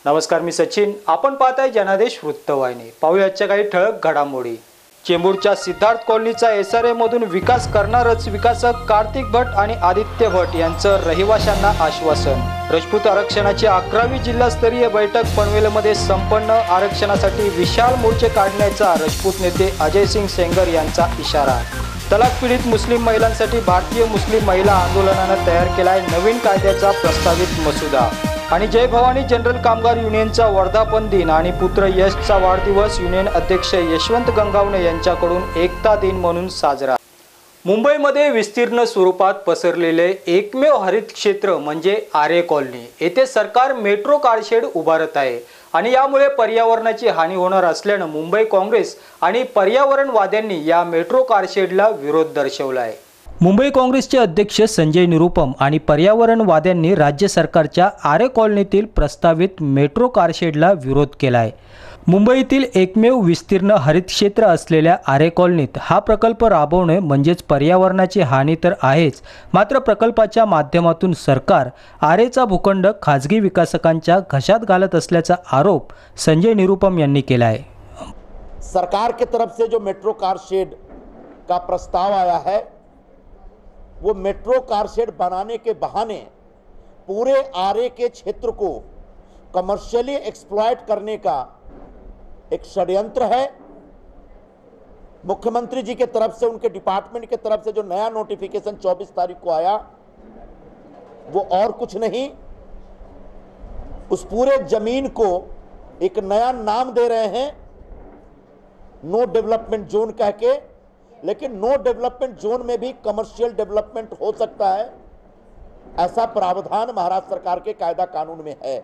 नमस्कार, मी सचिन. आपण पाहताय जनादेश वृत्तवाहिनी. पाहूयाच्या काही ठळक घडामोडी. चेंबूरच्या सिद्धार्थ कॉलनीचा SRA मधून विकास करणारच विकासक कार्तिक भट आणि आदित्य भट यांचं रहिवाशांना आश्वासन. राजपूत आरक्षणाची 11वी जिल्हास्तरीय बैठक पनवेलमध्ये संपन्न. आरक्षणासाठी विशाल मोर्चे काढण्याचा राजपूत नेते अजय सिंग सेंगर यांचा इशारा. तलाक पीडित मुस्लिम महिलांसाठी भारतीय मुस्लिम महिला आंदोलनानं तयार केलाय नवीन कायद्याचा प्रस्तावित मसुदा. आणि जय भवानी जनरल कामगार युनियनचा वर्धापन दिन आणि पुत्र यशचा वाढदिवस युनियन अध्यक्ष यशवंत गंगावणे यांच्याकडून एकता दिन म्हणून साजरा. मुंबईमध्ये विस्तीर्ण स्वरूपात पसरलेले एकमेव हरित क्षेत्र म्हणजे आरे कॉलनी. येथे सरकार मेट्रो कारशेड उभारत आहे आणि यामुळे पर्यावरणाची हानी होणार असल्यानं मुंबई काँग्रेस आणि पर्यावरणवाद्यांनी या मेट्रो कारशेडला विरोध दर्शवला आहे. मुंबई काँग्रेसचे अध्यक्ष संजय निरुपम आणि पर्यावरणवाद्यांनी राज्य सरकारच्या आरे कॉलनीतील प्रस्तावित मेट्रो कारशेडला विरोध केला आहे. मुंबईतील एकमेव विस्तीर्ण हरित क्षेत्र असलेल्या आरे कॉलनीत हा प्रकल्प राबवणे म्हणजेच पर्यावरणाची हानी तर आहेच, मात्र प्रकल्पाच्या माध्यमातून सरकार आरेचा भूखंड खाजगी विकासकांच्या घशात घालत असल्याचा आरोप संजय निरुपम यांनी केला आहे. सरकार की तरफ से जो मेट्रो कारशेड का प्रस्ताव आया है वो मेट्रो कारशेड बनाने के बहाने पूरे आरे के क्षेत्र को कमर्शियली एक्सप्लॉइट करने का एक षड्यंत्र है. मुख्यमंत्री जी के तरफ से, उनके डिपार्टमेंट के तरफ से जो नया नोटिफिकेशन 24 तारीख को आया वो और कुछ नहीं, उस पूरे जमीन को एक नया नाम दे रहे हैं नो डेवलपमेंट जोन कह के. लेकिन नो डेवलपमेंट जोन में भी कमर्शियल डेवलपमेंट हो सकता है, ऐसा प्रावधान महाराष्ट्र सरकार के कायदा कानून में है.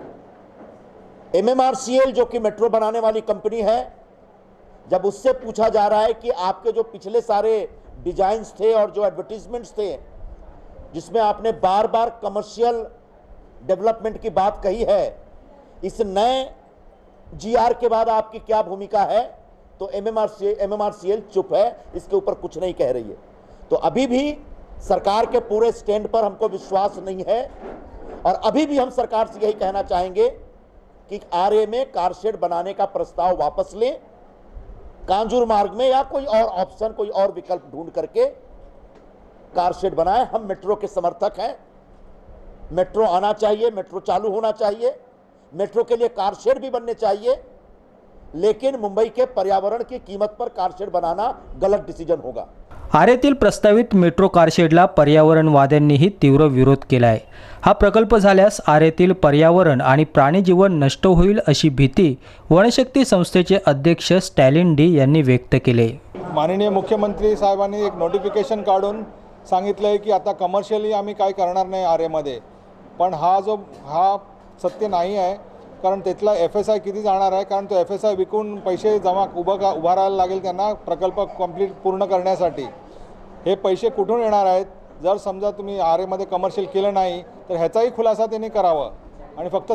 MMRCL जो कि मेट्रो बनाने वाली कंपनी है, जब उससे पूछा जा रहा है कि आपके जो पिछले सारे डिजाइन्स थे और जो एडवर्टीजमेंट्स थे जिसमें आपने बार बार कमर्शियल डेवलपमेंट की बात कही है, इस नए GR के बाद आपकी क्या भूमिका है, तो MMRCL चुप है, इसके ऊपर कुछ नहीं कह रही है. तो अभी भी सरकार के पूरे स्टैंड पर हमको विश्वास नहीं है और अभी भी हम सरकार से यही कहना चाहेंगे कि आरे में कारशेड बनाने का प्रस्ताव वापस लें, कांजूर मार्ग में या कोई और ऑप्शन, कोई और विकल्प ढूंढ करके कारशेड बनाएं. हम मेट्रो के समर्थक हैं, मेट्रो आना चाहिए, मेट्रो चालू होना चाहिए, मेट्रो के लिए कारशेड भी बनने चाहिए, लेकिन मुंबई के पर्यावरण की कीमत पर कारशेड बनाना गलत डिसीजन होगा. आरेतील प्रस्तावित मेट्रो कारशेडला पर्यावरणवाद्यांनीही तीव्र विरोध केला आहे. हा प्रकल्प झाल्यास आरेतील पर्यावरण आणि प्राणीजीवन नष्ट होईल अशी भीती वनशक्ती संस्थेचे अध्यक्ष स्टॅलिन डी यांनी व्यक्त केले. माननीय मुख्यमंत्री साहेबांनी एक नोटिफिकेशन काढून सांगितलं आहे की आता कमर्शियली आम्ही काय करणार नाही आरेमध्ये. पण हा सत्य नाही आहे, कारण त्यातला FSI किती जाणार आहे, कारण तो FSI विकून पैसे उभारायला लागेल त्यांना प्रकल्प कंप्लीट पूर्ण करण्यासाठी. हे पैसे कुठून येणार आहेत? जर समजा तुम्ही आरेमध्ये कमर्शियल केलं नाही तर ह्याचाही खुलासा त्यांनी करावा आणि फक्त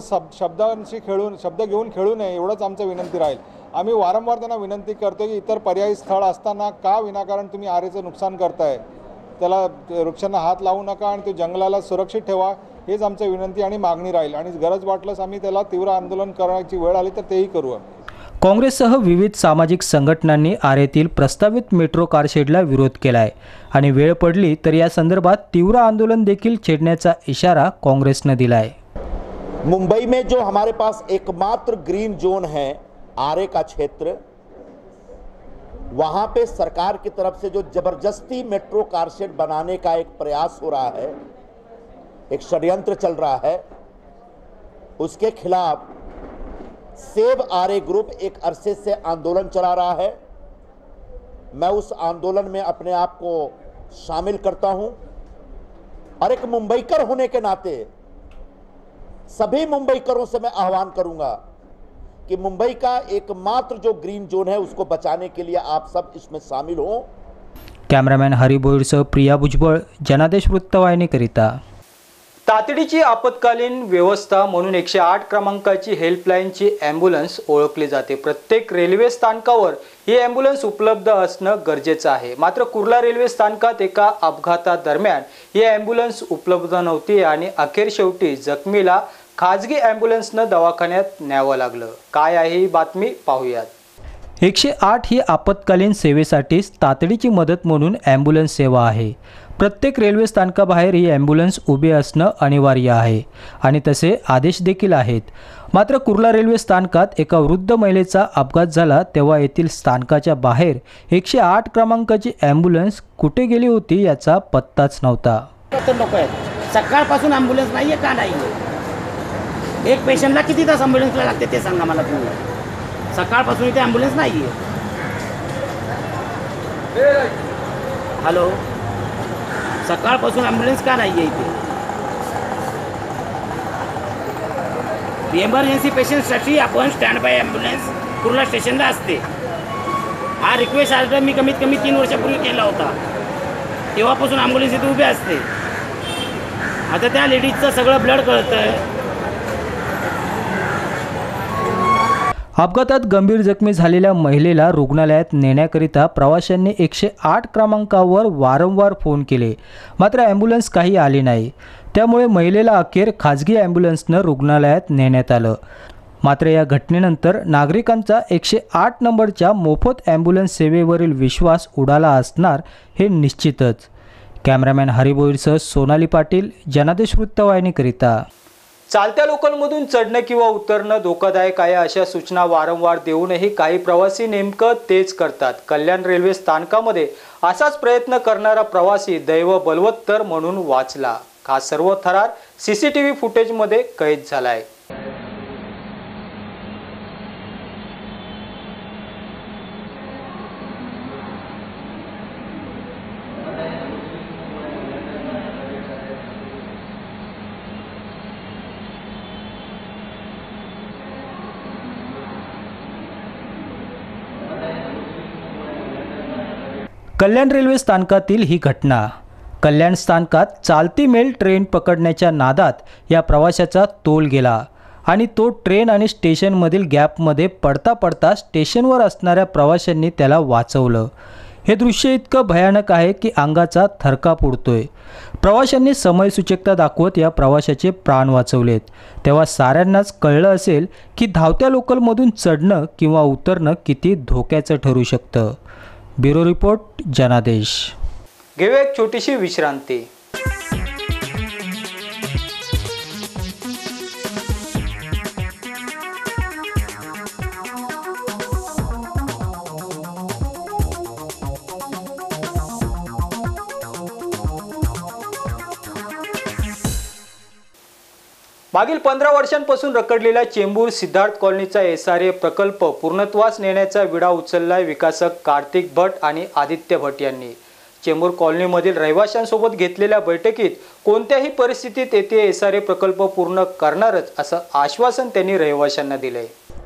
शब्द घेऊन खेळू नये, एवढंच आमचं विनंती राहील. आम्ही वारंवार त्यांना विनंती करतो की इतर पर्यायी स्थळ असताना का विनाकारण तुम्ही आरेचं नुकसान करताय, त्याला वृक्षांना हात लावू नका आणि ते जंगलाला सुरक्षित ठेवा, हेच आमची विनंती आणि मागणी राहील. आणि गरज वाटल्यास आम्ही त्याला तीव्र आंदोलन करण्याची वेळ आली तर तेही करू. काँग्रेससह विविध सामाजिक संघटनांनी आरेतील प्रस्तावित मेट्रो कारशेडला विरोध केला आहे आणि वेळ पडली तर या संदर्भात तीव्र आंदोलन देखील छेडण्याचा इशारा काँग्रेसने दिला आहे. मुंबई में जो हमारे पास एकमात्र ग्रीन जोन है आरे का क्षेत्र, वहां पे सरकार की तरफ से जो जबरदस्ती मेट्रो कारशेड बनाने का एक प्रयास हो रहा है, एक षड्यंत्र चल रहा है, उसके खिलाफ सेव आरे ग्रुप एक अरसे से आंदोलन चला रहा है. मैं उस आंदोलन में अपने आप को शामिल करता हूं और एक मुंबईकर होने के नाते सभी मुंबईकरों से मैं आह्वान करूंगा कि मुंबई का एकमात्र जो ग्रीन जोन है उसको बचाने के लिए आप सब इसमें शामिल हो. कॅमेरामॅन हरी बोईरसह प्रिया भुजबळ, जनादेश वृत्तवाहिनीकरिता. तातडीची आपत्कालीन व्यवस्था म्हणून 108 क्रमांकाची हेल्पलाईनची ॲम्ब्युलन्स ओळखली जाते. प्रत्येक रेल्वे स्थानकावर ही ॲम्ब्युलन्स उपलब्ध असणं गरजेचं आहे. मात्र कुर्ला रेल्वे स्थानकात एका अपघातादरम्यान ही ॲम्ब्युलन्स उपलब्ध नव्हती आणि अखेर शेवटी जखमीला खाजगी ॲम्ब्युलन्सनं दवाखान्यात न्यावं लागलं. काय आहे ही बातमी पाहूयात. 108 ही आपत्कालीन सेवेसाठीच तातडीची मदत म्हणून ॲम्ब्युलन्स सेवा आहे. प्रत्येक रेल्वे स्थानकाबाहेर ही ॲम्ब्युलन्स उभी असणं अनिवार्य आहे आणि तसे आदेश देखील आहेत. मात्र कुर्ला रेल्वे स्थानकात एका वृद्ध महिलेचा अपघात झाला तेव्हा येथील स्थानकाच्या बाहेर 108 क्रमांकाची ॲम्ब्युलन्स कुठे गेली होती याचा पत्ताच नव्हता. लोक आहेत सकाळपासून ॲम्ब्युलन्स नाही आहे का नाही आहे? एक पेशंटला किती तास ॲम्ब्युलन्सला लागते ते सांगा मला तुम्ही. सकाळपासून इथे ॲम्ब्युलन्स नाही आहे. हॅलो, सकाळपासून ॲम्ब्युलन्स का नाही आहे इथे? इमर्जन्सी पेशंटसाठी आपण स्टँड बाय ॲम्ब्युलन्स कुर्ला स्टेशनला असते. हा रिक्वेस्ट आज मी कमीत कमी 3 वर्षापूर्वी केला होता. तेव्हापासून ॲम्ब्युलन्स इथे उभी असते. आता त्या लेडीजचं सगळं ब्लड कळतंय. अपघातात गंभीर जखमी झालेल्या महिलेला रुग्णालयात नेण्याकरिता प्रवाशांनी 108 क्रमांकावर वारंवार फोन केले, मात्र ॲम्ब्युलन्स काही आली नाही. त्यामुळे महिलेला अखेर खाजगी ॲम्ब्युलन्सनं रुग्णालयात नेण्यात आलं. मात्र या घटनेनंतर नागरिकांचा 108 नंबरच्या मोफत ॲम्ब्युलन्स सेवेवरील विश्वास उडाला असणार हे निश्चितच. कॅमेरामॅन हरिभोईरसह सोनाली पाटील, जनादेश वृत्तवाहिनीकरिता. चालत्या लोकलमधून चढणं किंवा उतरणं धोकादायक आहे अशा सूचना वारंवार देऊनही काही प्रवासी नेमकं तेच करतात. कल्याण रेल्वे स्थानकामध्ये असाच प्रयत्न करणारा प्रवासी दैव बलवत्तर म्हणून वाचला. हा सर्व थरार CCTV फुटेजमध्ये कैद झालाय. कल्याण रेल्वे स्थानकातील ही घटना. कल्याण स्थानकात चालती मेल ट्रेन पकडण्याच्या नादात या प्रवाशाचा तोल गेला आणि तो ट्रेन आणि स्टेशनमधील गॅपमध्ये पडता पडता स्टेशनवर असणाऱ्या प्रवाशांनी त्याला वाचवलं. हे दृश्य इतकं भयानक आहे की अंगाचा थरकाप उडतोय. प्रवाशांनी समयसूचकता दाखवत या प्रवाशाचे प्राण वाचवलेत. तेव्हा साऱ्यांनाच कळलं असेल की धावत्या लोकलमधून चढणं किंवा उतरणं किती धोक्याचं ठरू शकतं. ब्युरो रिपोर्ट, जनादेश. घेऊया एक छोटीशी विश्रांती. मागील 15 वर्षांपासून रखडलेला चेंबूर सिद्धार्थ कॉलनीचा SRA प्रकल्प पूर्णत्वास नेण्याचा विडा उचललाय विकासक कार्तिक भट आणि आदित्य भट यांनी. चेंबूर कॉलनीमधील रहिवाशांसोबत घेतलेल्या बैठकीत कोणत्याही परिस्थितीत येथे SRA प्रकल्प पूर्ण करणारच असं आश्वासन त्यांनी रहिवाशांना दिलंय.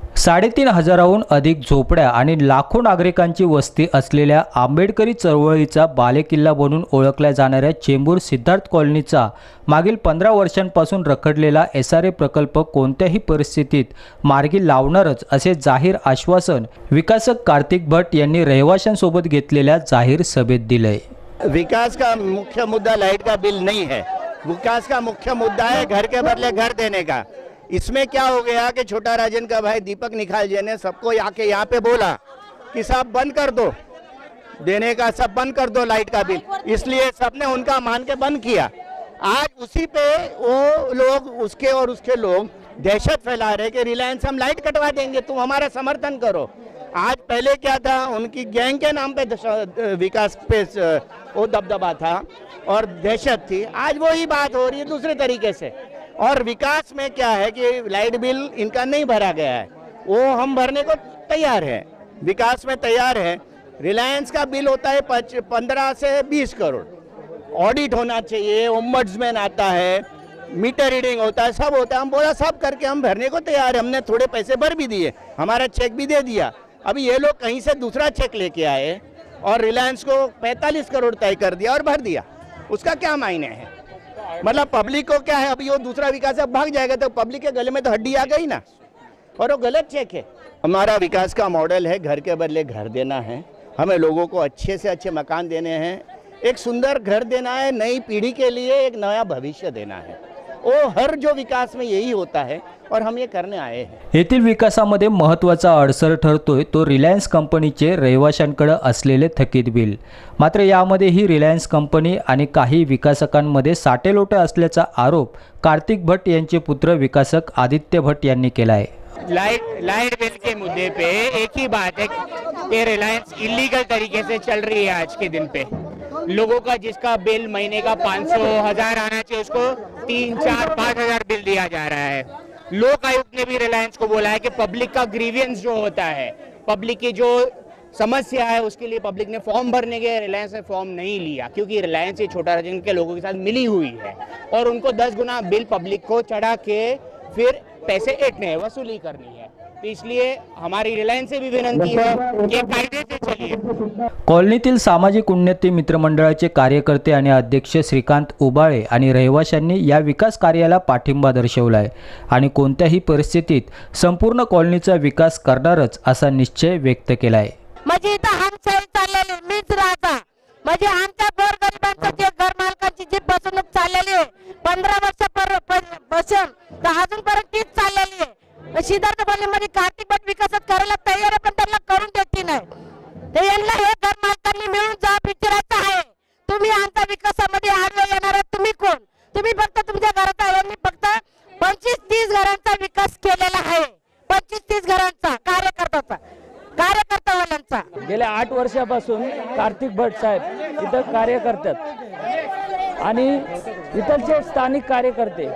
3,500हून अधिक झोपड्या आणि लाखो नागरिकांची वस्ती असलेल्या आंबेडकरी चळवळीचा बालेकिल्ला बनून ओळखल्या जाणाऱ्या चेंबूर सिद्धार्थ कॉलनीचा मागील 15 वर्षांपासून रखडलेला SRA प्रकल्प कोणत्याही परिस्थितीत मार्गी लावणारच असे जाहीर आश्वासन विकासक कार्तिक भट यांनी रहिवाशांसोबत घेतलेल्या जाहीर सभेत दिलंय. विकास का मुख्य मुद्दा लाइट का बिल नहीं है. विकास का मुख्य मुद्दा है घर के बदले घर देने का. इसमें क्या हो गया कि छोटा राजन का भाई दीपक निखाल जी ने सबको आके यहाँ पे बोला कि सब बंद कर दो देने का, सब बंद कर दो लाइट का बिल. इसलिए सबने उनका मान के बंद किया. आज उसी पे वो लोग उसके और उसके लोग दहशत फैला रहे कि रिलायंस हम लाइट कटवा देंगे, तुम हमारा समर्थन करो. आज पहले क्या था, उनकी गैंग के नाम पे विकास पे वो दबदबा था और दहशत थी. आज वही बात हो रही है दूसरे तरीके से. और विकास में क्या है कि लाइट बिल इनका नहीं भरा गया है, वो हम भरने को तैयार है, विकास में तैयार है. रिलायंस का बिल होता है 15 से 20 करोड़. ऑडिट होना चाहिए, ओम्बड्समैन आता है, मीटर रीडिंग होता है, सब होता है. हम बोला सब करके हम भरने को तैयार है. हमने थोड़े पैसे भर भी दिए, हमारा चेक भी दे दिया. अभी ये लोग कहीं से दूसरा चेक लेके आए और रिलायंस को 45 करोड़ तय कर दिया और भर दिया. उसका क्या मायने है? मतलब पब्लिक को क्या है, अभी वो दूसरा विकास अब भाग जाएगा तो पब्लिक के गले में तो हड्डी आ गई ना, और वो गलत चेक है. हमारा विकास का मॉडल है घर के बदले घर देना है. हमें लोगों को अच्छे से अच्छे मकान देने हैं, एक सुंदर घर देना है, नई पीढ़ी के लिए एक नया भविष्य देना है. वो हर जो विकास में यही होता है और हम ये करने आए हैं। येथील विकासामध्ये महत्त्वाचा अडसर ठरतोय तो रिलायन्स कंपनीचे रहिवाशांकडे असलेले थकीत बिल। मात्र यामध्ये ही रिलायन्स कंपनी आणि काही विकासकांमध्ये साटेलोटे असल्याचा आरोप कार्तिक भट्ट यांचे पुत्र विकासक आदित्य भट्ट यांनी केला आहे। लाइट बिल के मुद्दे पे एक ही बात है कि रिलायंस इलीगल तरीके से चल रही है आज के दिन पे। लोगों का जिसका बिल महीने का 500,000 आना चाहिए उसको 3, 4, 5,000 बिल दिया जा रहा है। लोक आयुक्त ने भी रिलायंस को बोला है कि पब्लिक का ग्रीवियंस जो होता है, पब्लिक की जो समस्या है उसके लिए पब्लिक ने फॉर्म भरने के, रिलायंस ने फॉर्म नहीं लिया क्योंकि रिलायंस ये छोटा राजन के लोगों के साथ मिली हुई है और उनको 10 गुना बिल पब्लिक को चढ़ा के फिर पैसे ऐंठने हैं, वसूली करनी है। तो इसलिए हमारी रिलायंस से भी विनंती है कि कायदे से चलिए। कॉलनीतील सामाजिक उन्नती मित्रमंडळाचे कार्यकर्ते आणि अध्यक्ष श्रीकांत उबाळे आणि रहिवाशांनी या विकास कार्याला पाठिंबा दर्शवला आहे आणि कोणत्याही परिस्थितीत संपूर्ण कॉलनीचा विकास करणारच असा निश्चय व्यक्त केला आहे। म्हणजे इथं हमशाही चाललेली मीच राहता, म्हणजे आमच्या गोरगरिबांचं जे घरमालकांची जी फसवणूक चाललेली आहे 15 वर्षापासून तर अजूनपर्यंत तीच चाललेली आहे। सिद्धार्थ कॉलनीमध्ये कार्तिक भट्ट विकासात करायला तयार आहे पण त्यांना करून देते नाही। ते यांना हे घरमालकांनी मिळून जा विचारायचं आहे, तुम्ही आमच्या विकासामध्ये आडवे येणार तुम्ही कोण? तुम्ही फक्त तुमच्या घराचा यांनी फक्त 25-30 घरांचा विकास केलेला आहे, 25-30 घरांचा कार्यकर्तावाल्यांचा। गेल्या 8 वर्षापासून कार्तिक भट्ट साहेब इथं कार्य करतात आणि इथलचे स्थानिक कार्यकर्ते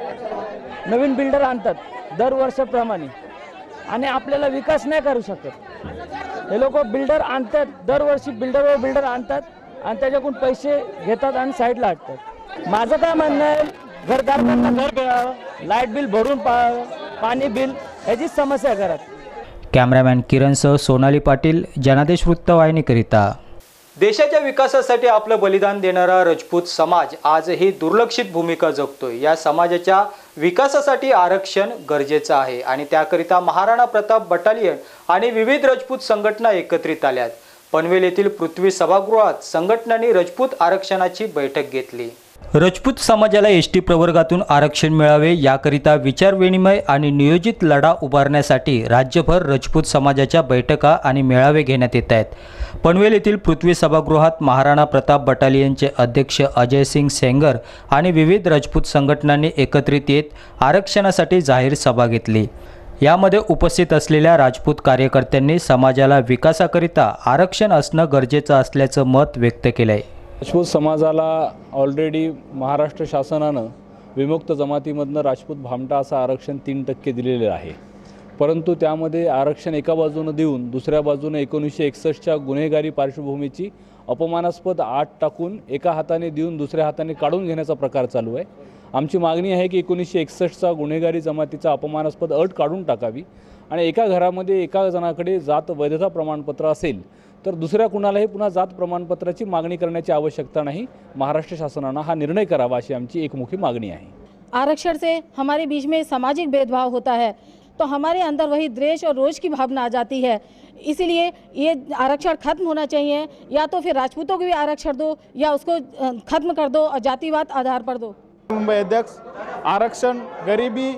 नवीन बिल्डर आणतात दरवर्षाप्रमाणे आणि आपल्याला विकास नाही करू शकत। हे लोक बिल्डर आणतात, दरवर्षी बिल्डर आणतात आणि त्याच्याकडून पैसे घेतात आणि साईडला हटतात। माझं काय म्हणणं आहे, घरदारांना घर मिळावं, लाईट बिल भरून पाणी बिल ह्याचीच समस्या घरात। कॅमेरामॅन किरणसह सोनाली पाटील, जनादेश वृत्तवाहिनीकरिता। देशाच्या विकासासाठी आपलं बलिदान देणारा राजपूत समाज आजही दुर्लक्षित भूमिका जगतोय। या समाजाच्या विकासासाठी आरक्षण गरजेचं आहे आणि त्याकरिता महाराणा प्रताप बटालियन आणि विविध राजपूत संघटना एकत्रित आल्यात। पनवेल येथील पृथ्वी सभागृहात संघटनांनी राजपूत आरक्षणाची बैठक घेतली। राजपूत समाजाला एसटी प्रवर्गातून आरक्षण मिळावे याकरिता विचारविनिमय आणि नियोजित लढा उभारण्यासाठी राज्यभर राजपूत समाजाच्या बैठका आणि मेळावे घेण्यात येत आहेत। पनवेल येथील पृथ्वी सभागृहात महाराणा प्रताप बटालियनचे अध्यक्ष अजय सिंग सेंगर आणि विविध राजपूत संघटनांनी एकत्रित येत आरक्षणासाठी जाहीर सभा घेतली। यामध्ये उपस्थित असलेल्या राजपूत कार्यकर्त्यांनी समाजाला विकासाकरिता आरक्षण असणं गरजेचं असल्याचं मत व्यक्त केलं आहे। राजपूत समाजाला ऑलरेडी महाराष्ट्र शासनानं विमुक्त जमातीमधनं राजपूत भामटा असं आरक्षण 3% दिलेलं आहे, परंतु त्यामध्ये आरक्षण एका बाजूनं देऊन दुसऱ्या बाजूनं 1961च्या गुन्हेगारी पार्श्वभूमीची अपमानास्पद आट टाकून एका हाताने देऊन दुसऱ्या हाताने काढून घेण्याचा प्रकार चालू आहे। आमची मागणी आहे की 1961चा गुन्हेगारी जमातीचा अपमानास्पद अट काढून टाकावी आणि एका घरामध्ये एका जणाकडे जात वैधता प्रमाणपत्र असेल तर दुसऱ्या कुणालाही पुन्हा जात प्रमाणपत्राची मागणी करण्याची आवश्यकता नाही। महाराष्ट्र शासनानं हा निर्णय करावा अशी आमची एकमुखी मागणी आहे। आरक्षण से हमारे बीच में सामाजिक भेदभाव होता है तो हमारे अंदर वही द्वेष और रोष की भावना आ जाती है। इसीलिए ये आरक्षण खत्म होना चाहिए, या तो फिर राजपूतों को भी आरक्षण दो या उसको खत्म कर दो और जातिवाद आधार पर दो। मुंबई अध्यक्ष, आरक्षण गरीबी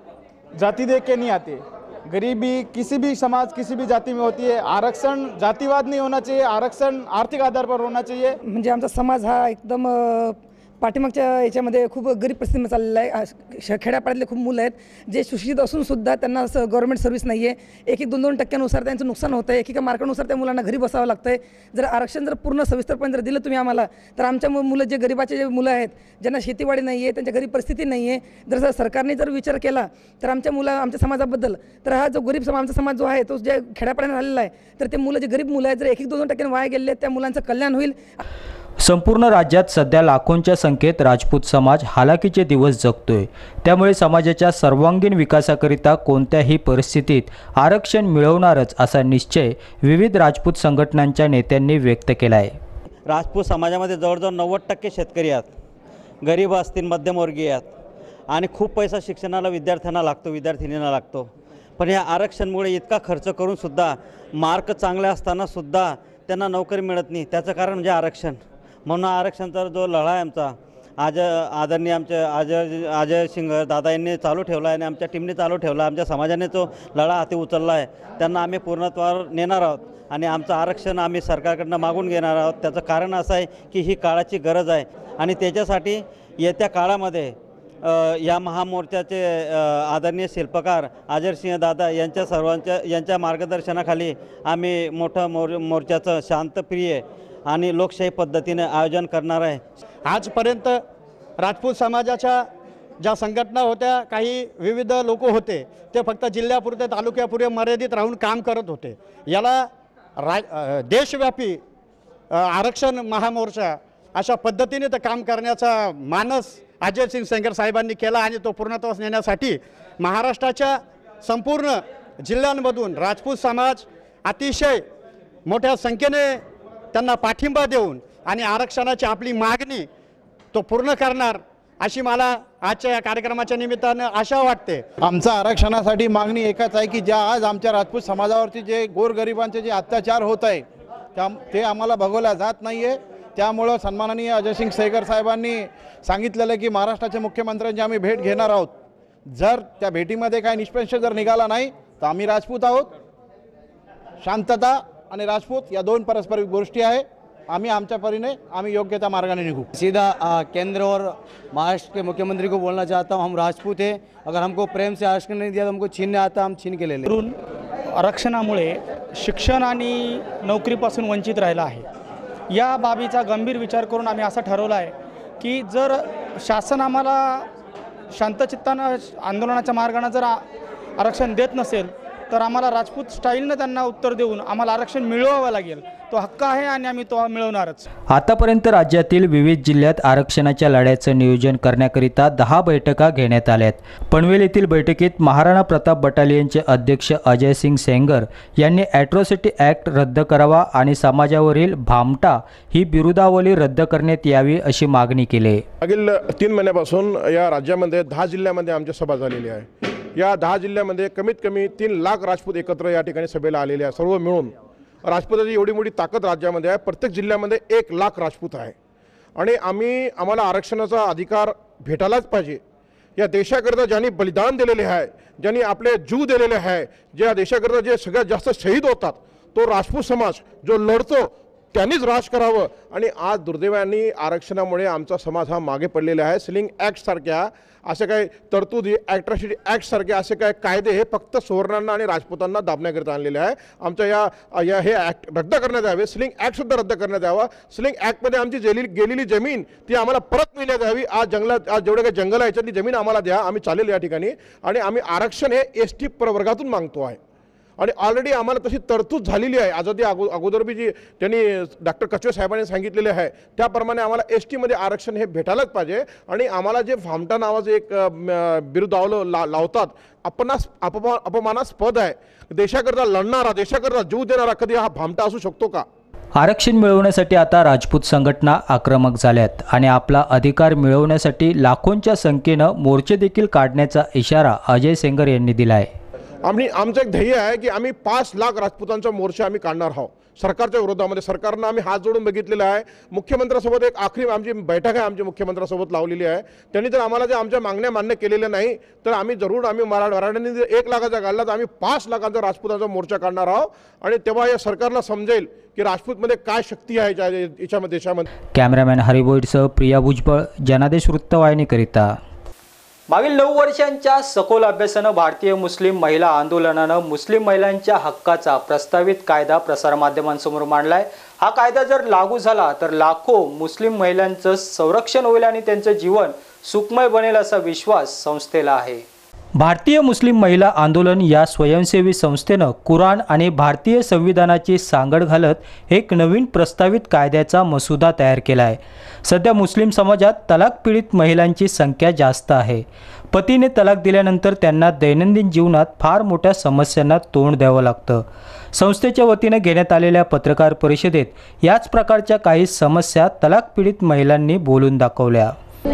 जाति देख के नहीं आते, गरीबी किसी भी समाज किसी भी जाति में होती है। आरक्षण जातिवाद नहीं होना चाहिए, आरक्षण आर्थिक आधार पर होना चाहिए। म्हणजे आमचा समाज हा एकदम पाठीमागच्या याच्यामध्ये खूप गरीब परिस्थितीमध्ये चाललेला आहे। खेड्यापाड्यातले खूप मुलं आहेत जे सुशिक्षित असून सुद्धा त्यांना गव्हर्नमेंट सर्व्हिस नाही आहे। 1-2% त्यांचं नुकसान होतं आहे, एकेका मार्कानुसार त्या मुलांना घरी बसावं लागतं आहे। जर आरक्षण जर पूर्ण सविस्तरपणे जर दिलं तुम्ही आम्हाला तर आमच्या मुलं जे गरिबाचे जे मुलं आहेत ज्यांना शेतीवाडी नाही आहे, त्यांच्या घरी परिस्थिती नाही आहे, जर सरकारने जर विचार केला तर आमच्या समाजाबद्दल तर हा जो गरीब आमचा समाज जो आहे तो जे खेड्यापाड्याने राहिलेला आहे तर ते मुलं जे गरीब मुलं आहेत जर 1-2% वाया गेले त्या मुलांचं कल्याण होईल। संपूर्ण राज्यात सध्या लाखोंच्या संख्येत राजपूत समाज हालाकीचे दिवस जगतोय। त्यामुळे समाजाच्या सर्वांगीण विकासाकरिता कोणत्याही परिस्थितीत आरक्षण मिळवणारच असा निश्चय विविध राजपूत संघटनांच्या नेत्यांनी व्यक्त केला आहे। राजपूत समाजामध्ये जवळजवळ 90% शेतकरी आहेत, गरीब असतील, मध्यमवर्गीय आहेत आणि खूप पैसा शिक्षणाला विद्यार्थ्यांना लागतो, विद्यार्थिनींना लागतो। पण या आरक्षणमुळे इतका खर्च करून सुद्धा मार्क चांगले असताना सुद्धा त्यांना नोकरी मिळत नाही। त्याचं कारण म्हणजे आरक्षण। म्हणून आरक्षणाचा जो लढा आहे आमचा, आज आदरणीय आमचे अजय सिंग दादा यांनी चालू ठेवला आहे आणि आमच्या टीमने चालू ठेवला. आमच्या समाजाने तो लढा हाती उचलला आहे. त्यांना आम्ही पूर्णत्वावर नेणार आहोत आणि आमचं आरक्षण आम्ही सरकारकडनं मागून घेणार आहोत. त्याचं कारण असं आहे की ही काळाची गरज आहे आणि त्याच्यासाठी येत्या काळामध्ये या महामोर्चाचे आदरणीय शिल्पकार अजयसिंह दादा यांच्या मार्गदर्शनाखाली आम्ही मोठं मोर्चाचं शांतप्रिय आणि लोकशाही पद्धतीने आयोजन करणार आहे. आजपर्यंत राजपूत समाजाच्या ज्या संघटना होत्या, काही विविध लोक होते, ते फक्त जिल्ह्यापुरते तालुक्यापुरते मर्यादित राहून काम करत होते. याला देशव्यापी आरक्षण महामोर्चा अशा पद्धतीने तर काम करण्याचा मानस अजयसिंग सेंगर साहेबांनी केला आणि तो पूर्णत्वास नेण्यासाठी महाराष्ट्राच्या संपूर्ण जिल्ह्यांमधून राजपूत समाज अतिशय मोठ्या संख्येने त्यांना पाठिंबा देऊन आणि आरक्षणाची आपली मागणी तो पूर्ण करणार अशी मला आजच्या या कार्यक्रमाच्या निमित्तानं आशा वाटते. आमचा आरक्षणासाठी मागणी एकच आहे की ज्या आज आमच्या राजपूत समाजावरती जे गोरगरिबांचे जे अत्याचार होत आहे ते आम्हाला बघवल्या जात नाही आहे. त्यामुळं सन्माननीय अजयसिंग सेगर साहेबांनी सांगितलेलं की महाराष्ट्राच्या मुख्यमंत्र्यांची आम्ही भेट घेणार आहोत. जर त्या भेटीमध्ये काही निष्पक्ष जर निघाला नाही तर आम्ही राजपूत आहोत. शांतता आणि राजपूत या दोन परस्पर गोष्टी आहे. आम्ही आमच्या परीने आम्ही योग्य त्या मार्गाने निघू. सीधा केंद्र और महाराष्ट्र के मुख्यमंत्री को बोलना चाहता हूँ, हम राजपूत हैं. अगर हमको प्रेम से आरक्षण नहीं दिया तो हमको छीनने आता, हम छीन के ले लें. आरक्षणामुळे शिक्षण आणि नोकरीपासून वंचित राहिला आहे. या बाबीचा गंभीर विचार करून आम्ही असं ठरवलं आहे की जर शासन आम्हाला शांतचित्तानं आंदोलनाच्या मार्गाने जर आरक्षण देत नसेल तर आम्हाला राजपूत स्टाईलनं त्यांना उत्तर देऊन आम्हाला आरक्षण मिळवावं लागेल. तो हक्क आहे आणि आम्ही तो मिळवणारच. आतापर्यंत राज्यातील विविध जिल्ह्यात आरक्षणाच्या लढ्याचं नियोजन करण्याकरिता 10 बैठका घेण्यात आल्यात. पनवेल येथील बैठकीत महाराणा प्रताप बटालियनचे अध्यक्ष अजयसिंग सेंगर यांनी ॲट्रॉसिटी ॲक्ट रद्द करावा आणि समाजावरील भामटा ही बिरुदावली रद्द करण्यात यावी अशी मागणी केली. मागील 3 महिन्यापासून या राज्यामध्ये 10 जिल्ह्यामध्ये आमची सभा झालेली आहे. या 10 जिल्ह्यामध्ये कमीत कमी 3 लाख राजपूत एकत्र या ठिकाणी सभेला आलेले आहे. सर्व मिळून राजपूताची एवढी मोठी ताकद राज्यामध्ये आहे. प्रत्येक जिल्ह्यामध्ये 1 लाख राजपूत आहे आणि आम्हाला आरक्षणाचा अधिकार भेटायलाच पाहिजे. या देशाकरता ज्यांनी बलिदान दिलेले आहे, ज्यांनी आपले जीव दिलेले आहे, ज्या देशाकरता जे सगळ्यात जास्त शहीद होतात तो राजपूत समाज जो लढतो त्यांनीच राज करावं. आणि आज दुर्दैवाने आरक्षणामुळे आमचा समाज हा मागे पडलेला आहे. सिलिंग ॲक्टसारख्या असे काही तरतुदी, ॲट्रॉसिटी ॲक्टसारखे असे काही कायदे हे फक्त सुवर्णांना आणि राजपूतांना दाबण्याकरिता आणलेले आहे. आमच्या हे ॲक्ट रद्द करण्यात यावे. सिलिंग ॲक्टसुद्धा रद्द करण्यात यावा. सिलिंग ॲक्टमध्ये आमची गेलेली जमीन ती आम्हाला परत मिळण्यात यावी. आज जेवढे काही जंगल आहे याच्यातली जमीन आम्हाला द्या. आम्ही चालेल या ठिकाणी आणि आम्ही आरक्षण हे ST प्रवर्गातून मागतो आहे आणि ऑलरेडी आम्हाला तशी तरतूद झालेली आहे. आझादी अगोदर बी जी त्यांनी डॉक्टर कचवे साहेबांनी सांगितलेले आहे त्याप्रमाणे आम्हाला STमध्ये आरक्षण हे भेटायलाच पाहिजे. आणि आम्हाला जे भामटा नावाचं एक बिरुदावलं लावतात, अपमानास्पद आहे. देशाकरता लढणारा, देशाकरता जीव देणारा कधी हा भामटा असू शकतो का? आरक्षण मिळवण्यासाठी आता राजपूत संघटना आक्रमक झाल्यात आणि आपला अधिकार मिळवण्यासाठी लाखोंच्या संख्येनं मोर्चे देखील काढण्याचा इशारा अजय सेंगर यांनी दिला आहे. आमचं एक ध्येय आहे की आम्ही 5 लाख राजपूतांचा मोर्चा आम्ही काढणार आहोत सरकारच्या विरोधामध्ये. सरकारनं आम्ही हात जोडून बघितलेला आहे. मुख्यमंत्र्यांसोबत एक आखरी आमची बैठक आहे, आमच्या मुख्यमंत्र्यांसोबत लावलेली आहे. त्यांनी जर आम्हाला आमच्या मागण्या मान्य केलेल्या नाही तर आम्ही मराठ्यांनी जर 1 लाखाचा काढला तर आम्ही 5 लाखांचा राजपूतांचा मोर्चा काढणार आहोत. आणि तेव्हा या सरकारला समजेल की राजपूतमध्ये काय शक्ती आहे याच्यामध्ये देशामध्ये. कॅमेरामॅन हरिबोईडसह प्रिया भुजबळ, जनादेश वृत्तवाहिनीकरिता. मागील 9 वर्षांच्या सखोल अभ्यासानं भारतीय मुस्लिम महिला आंदोलनानं मुस्लिम महिलांच्या हक्काचा प्रस्तावित कायदा प्रसारमाध्यमांसमोर मांडलाय. हा कायदा जर लागू झाला तर लाखो मुस्लिम महिलांचं संरक्षण होईल आणि त्यांचं जीवन सुखमय बनेल असा विश्वास संस्थेला आहे. भारतीय मुस्लिम महिला आंदोलन या स्वयंसेवी संस्थेनं कुराण आणि भारतीय संविधानाची सांगड घालत एक नवीन प्रस्तावित कायद्याचा मसुदा तयार केला आहे. सध्या मुस्लिम समाजात तलाक पीडित महिलांची संख्या जास्त आहे. पतीने तलाक दिल्यानंतर त्यांना दैनंदिन जीवनात फार मोठ्या समस्यांना तोंड द्यावं लागतं. संस्थेच्या वतीनं घेण्यात आलेल्या पत्रकार परिषदेत याच प्रकारच्या काही समस्या तलाक पीडित महिलांनी बोलून दाखवल्या.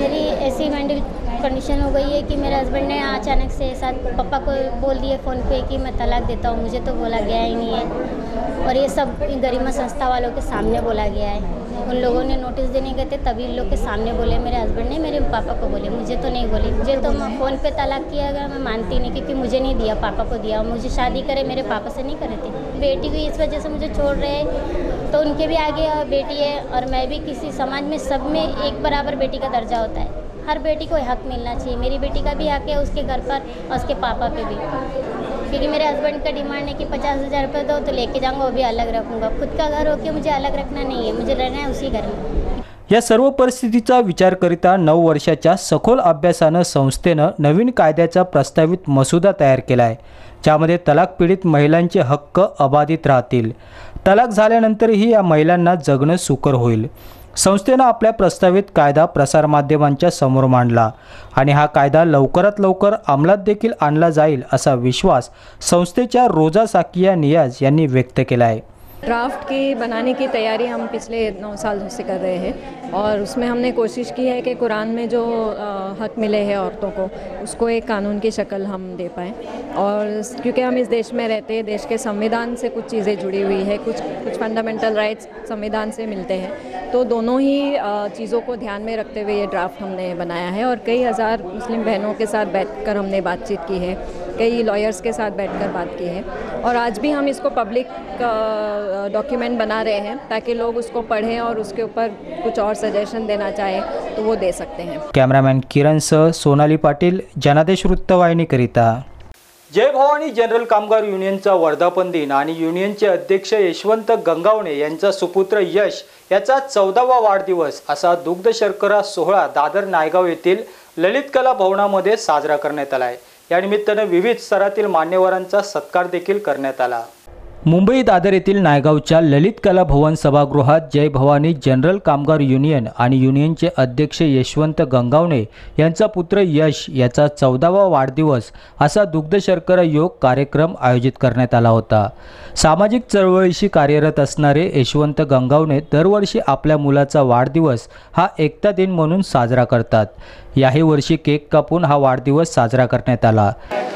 कंडीशन हो गई है कि मेरे हस्बैंड ने अचानक से साथ पापा को बोल दिए फ़ोन पे कि मैं तलाक देता हूँ. मुझे तो बोला गया ही नहीं है और ये सब गरिमा संस्था वालों के सामने बोला गया है. उन लोगों ने नोटिस देने गए थे, तभी इन लोग के सामने बोले, मेरे हस्बैंड ने मेरे पापा को बोले, मुझे तो नहीं बोले। मुझे तो फ़ोन पे तलाक किया गया, मैं मानती नहीं, क्योंकि मुझे नहीं दिया, पापा को दिया। मुझे शादी करे मेरे पापा से नहीं करे थे। बेटी को इस वजह से मुझे छोड़ रहे हैं, तो उनके भी आगे बेटी है, और मैं भी किसी समाज में सब में एक बराबर बेटी का दर्जा होता है। हर बेटी को हक मिलना चाहिए। मेरी बेटी का भी हक है उसके घर पर और उसके पापा पे भी, क्योंकि मेरे हस्बैंड का डिमांड है कि 50,000 रुपये दो तो लेके जाऊंगा, वो भी अलग रखूंगा। खुद का घर होके मुझे अलग रखना नहीं है, मुझे रहना है उसी घर में। या सर्व परिस्थितीचा विचार करिता 9 वर्षाच्या सखोल अभ्यासानं संस्थेनं नवीन कायद्याचा प्रस्तावित मसुदा तयार केला आहे, ज्यामध्ये तलाक पीडित महिलांचे हक्क अबाधित राहतील। तलाक झाल्यानंतरही या महिलांना जगणं सुकर होईल। संस्थेनं आपल्या प्रस्तावित कायदा प्रसारमाध्यमांच्या समोर मांडला आणि हा कायदा लवकरात लवकर अंमलात देखील आणला जाईल असा विश्वास संस्थेच्या रोजा साकिया नियाज यांनी व्यक्त केला आहे। ड्राफ्ट की बनाने की तैयारी हम पिछले 9 साल से कर रहे हैं, और उसमें हमने कोशिश की है कि कुरान में जो हक मिले हैं औरतों को, उसको एक कानून की शक्ल हम दे पाएँ। और क्योंकि हम इस देश में रहते हैं, देश के संविधान से कुछ चीज़ें जुड़ी हुई है, कुछ फंडामेंटल राइट्स संविधान से मिलते हैं, तो दोनों ही चीज़ों को ध्यान में रखते हुए ये ड्राफ्ट हमने बनाया है। और कई हज़ार मुस्लिम बहनों के साथ बैठकर हमने बातचीत की है, कई लॉयर्स के साथ बैठकर बात की है, और आज भी हम इसको पब्लिक डॉक्यूमेंट बना रहे हैं ताकि लोग उसको पढ़ें और उसके ऊपर कुछ और सजेशन देना चाहें तो वो दे सकते हैं। कॅमेरामॅन किरण सह सोनाली पाटील, जनादेश वृत्तवाहिनीकरिता। जय भवानी जनरल कामगार युनियनचा वर्धापन दिन आणि युनियनचे अध्यक्ष यशवंत गंगावणे यांचा सुपुत्र यश याचा 14वा वाढदिवस असा दुग्ध शर्करा सोहळा दादर नायगाव येथील ललित कला भवनामध्ये साजरा करण्यात आला आहे। या निमित्ताने विविध स्तरातील मान्यवरांचा सत्कार देखील करण्यात आला। मुंबई दादर येथील नायगावच्या ललित कला भवन सभागृहात जय भवानी जनरल कामगार युनियन आणि युनियनचे अध्यक्ष यशवंत गंगावणे यांचा पुत्र यश याचा 14वा वाढदिवस असा दुग्ध शर्करा योग कार्यक्रम आयोजित करण्यात आला होता। सामाजिक चळवळीशी कार्यरत असणारे यशवंत गंगावणे दरवर्षी आपल्या मुलाचा वाढदिवस हा एकता दिन म्हणून साजरा करतात। याही वर्षी केक कापून हा वाढदिवस साजरा करण्यात आला।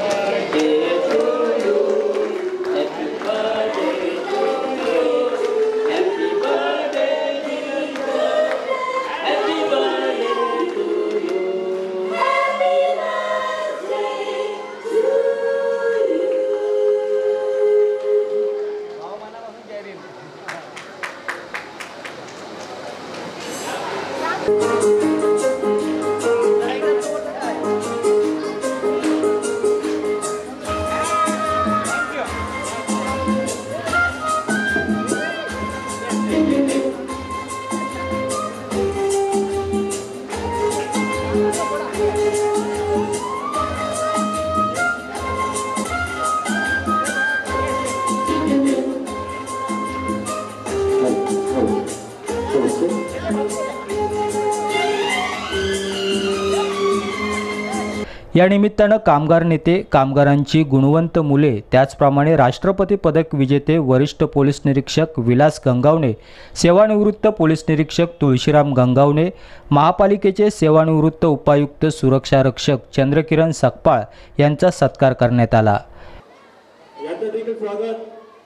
या निमित्तानं कामगार नेते, कामगारांची गुणवंत मुले, त्याचप्रमाणे राष्ट्रपती पदक विजेते वरिष्ठ पोलीस निरीक्षक विलास गंगावणे, सेवानिवृत्त पोलीस निरीक्षक तुळशीराम गंगावणे, महापालिकेचे सेवानिवृत्त उपायुक्त सुरक्षा रक्षक चंद्रकिरण सकपाळ यांचा सत्कार करण्यात आला। यांचं देखील स्वागत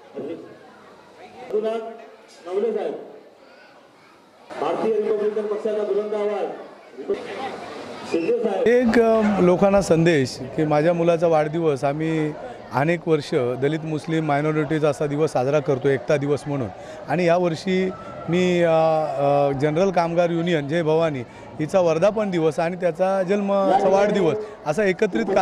भारतीय रिपब्लिकन पक्षाचा बुलंद आवाज। एक लोकांना संदेश की माझ्या मुलाचा वाढदिवस आम्ही अनेक वर्ष दलित मुस्लिम मायनॉरिटीज असा दिवस साजरा करतो, एकता दिवस म्हणून, आणि यावर्षी मी जनरल कामगार युनियन जय भवानी हिचा वर्धापन दिवस आणि त्याचा जन्माचा वाढदिवस असा एकत्रित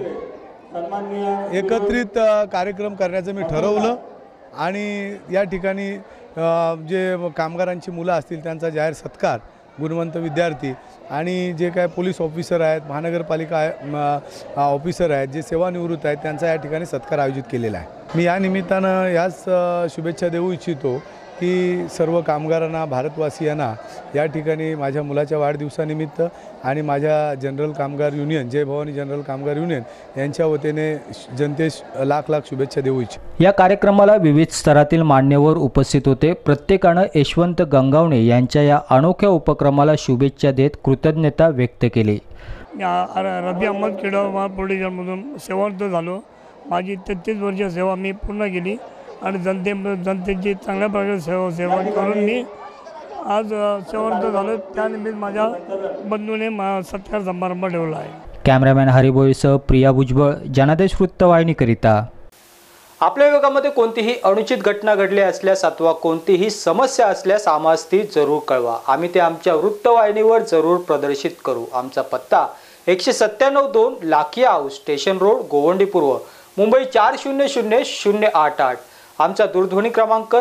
कार्यक्रम करण्याचं मी ठरवलं। आणि या ठिकाणी जे कामगारांची मुलं असतील त्यांचा जाहीर सत्कार, गुणवंत विद्यार्थी आणि जे काय पोलीस ऑफिसर आहेत, महानगरपालिका ऑफिसर आहेत, जे सेवानिवृत्त आहेत, त्यांचा या ठिकाणी सत्कार आयोजित केलेला आहे। मी या निमित्तानं याच शुभेच्छा देऊ इच्छितो की सर्व कामगारांना, भारतवासियांना या ठिकाणी माझ्या मुलाच्या वाढदिवसानिमित्त आणि माझ्या general Kamgar union Jai Bhavani general Kamgar union यांच्या वतीने जनतेस लाख लाख शुभेच्छा देऊ इच्छितो। या कार्यक्रमाला विविध स्तरातील मान्यवर उपस्थित होते। प्रत्येकाने यशवंत गंगावणे यांच्या या अनोख्या उपक्रमाला शुभेच्छा देत कृतज्ञता व्यक्त केली। रबी अहमद खेडा पोलिसांमधून सेवानिवृत्त झालो। माझी 33 वर्षीय सेवा मी पूर्ण केली आणि जनतेची चांगल्या प्रकारे सेवा करून मी आज सेवार्थ झालं, त्यानिमित्त माझ्या बंधूने सत्कार समारंभ ठेवला आहे. कॅमेरामॅन हरिभोईसह प्रिया भुजबळ, जनादेश वृत्तवाहिनीकरिता. आपल्या विभागामध्ये कोणतीही अनुचित घटना घडली असल्यास अथवा कोणतीही समस्या असल्यास आम्हास ती जरूर कळवा. आम्ही ते आमच्या वृत्तवाहिनीवर जरूर प्रदर्शित करू. आमचा पत्ता 197-2 Lakhia house, station road, Govandi पूर्व, मुंबई 400088. आमचा दूरध्वनी क्रमांक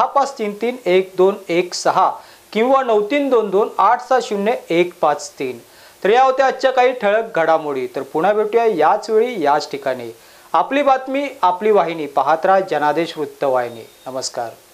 65331216 किंवा 9322860153. तर या होत्या आजच्या काही ठळक घडामोडी. तर पुन्हा भेटूया याच वेळी याच ठिकाणी. आपली बातमी आपली वाहिनी, पाहत राहा जनादेश वृत्तवाहिनी. नमस्कार.